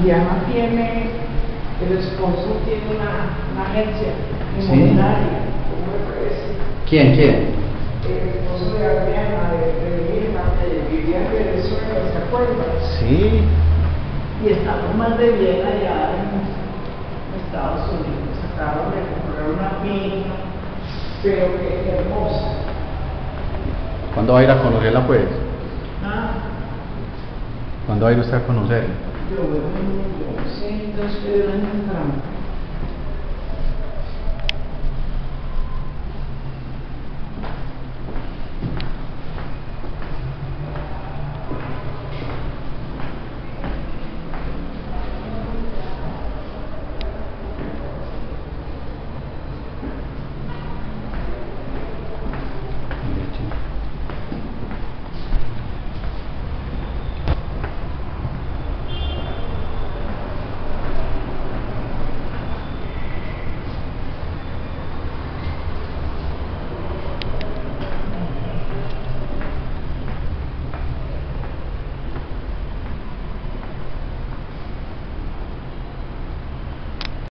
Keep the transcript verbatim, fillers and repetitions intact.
Diana tiene, el esposo tiene una, una agencia Sí. inmobiliaria, ¿cómo me parece? ¿Quién, quién? El esposo de Adriana, de, de Irma, que vivía en Venezuela, ¿se acuerdan? Sí. Y estamos más de bien allá en Estados Unidos, acaban de comprar una finca, pero que hermosa. ¿Cuándo va a ir a conocerla, pues? Ah, ¿Cuándo va a ir usted a conocerla? yo, yo, yo.